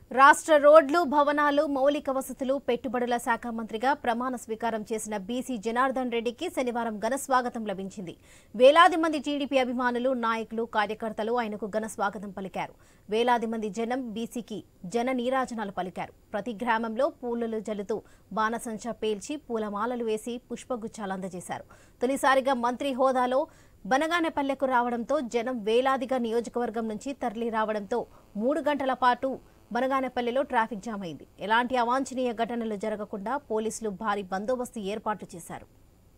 రాష్ట్ర రోడ్లు, భవనాలు, మౌలిక వసతులు, పెట్టుబడుల శాఖ మంత్రిగా ప్రమాణ స్వీకారం చేసిన బీసీ జనార్దన్ రెడ్డికి శనివారం ఘన స్వాగతం లభించింది. వేలాది మంది టీడీపీ అభిమానులు, నాయకులు, కార్యకర్తలు ఆయనకు ఘన స్వాగతం పలికారు. వేలాది మంది జనం బీసీకి జన నీరాజనాలు పలికారు. ప్రతి గ్రామంలో పూలలు జల్లుతూ బాణసంచా పేల్చి పూలమాలలు వేసి పుష్పగుచ్చాలు అందజేశారు. తొలిసారిగా మంత్రి హోదాలో బనగానపల్లెకు రావడంతో జనం వేలాదిగా నియోజకవర్గం నుంచి తరలి రావడంతో 3 గంటల పాటు బనగానపల్లెలో ట్రాఫిక్ జామ్ అయింది. ఎలాంటి అవాంఛనీయ ఘటనలు జరగకుండా పోలీసులు భారీ బందోబస్తు ఏర్పాట్లు చేశారు.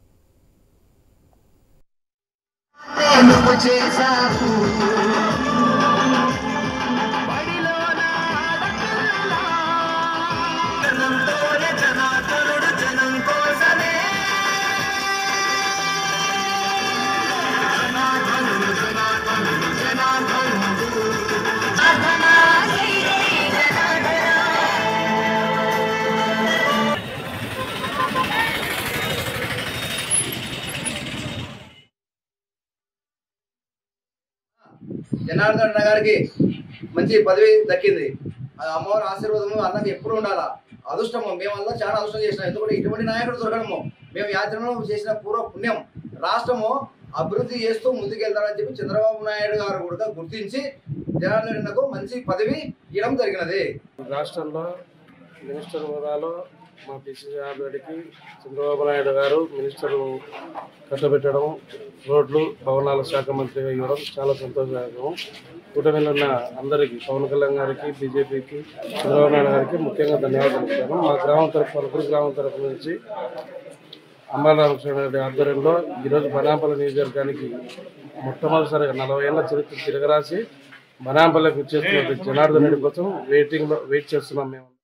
జనార్దన్ గారికి మంచి పదవి దక్కింది. అమ్మవారి ఆశీర్వాదము అన్నది ఎప్పుడు ఉండాలా. అదృష్టము మేమల్లా చాలా అదృష్టం చేసినాం. ఎందుకంటే ఇటువంటి నాయకుడు దొరకడము మేము యాత్రలో చేసిన పూర్వ పుణ్యం. రాష్ట్రము అభివృద్ధి చేస్తూ ముందుకెళ్తారని చెప్పి చంద్రబాబు నాయుడు గారు కూడా గుర్తించి జనార్దన్కు మంచి పదవి ఇవ్వడం జరిగినది. రాష్ట్రంలో మినిస్టర్ హోదాలో మా బీసీ రెడ్డికి చంద్రబాబు నాయుడు గారు మినిస్టర్ కట్టబెట్టడం, రోడ్లు, భవనాల శాఖ మంత్రిగా ఇవ్వడం చాలా సంతోషకరం. కూటమిలో ఉన్న అందరికీ, పవన్ కళ్యాణ్ గారికి, బీజేపీకి, చంద్రబాబు నాయుడు గారికి ముఖ్యంగా ధన్యవాదాలు చెప్తాను. మా గ్రామం తరఫు, పలుకురు గ్రామం తరఫు నుంచి అంబాలరామకృష్ణ రెడ్డి ఆధ్వర్యంలో ఈరోజు బనాంపల్లి నియోజకవర్గానికి మొట్టమొదటిసారిగా 40 ఏళ్ల చరిత్ర తిరగరాసి బనాంపల్లికి వచ్చేస్తున్న జనార్దన్ రెడ్డి కోసం వెయిట్ చేస్తున్నాం మేము.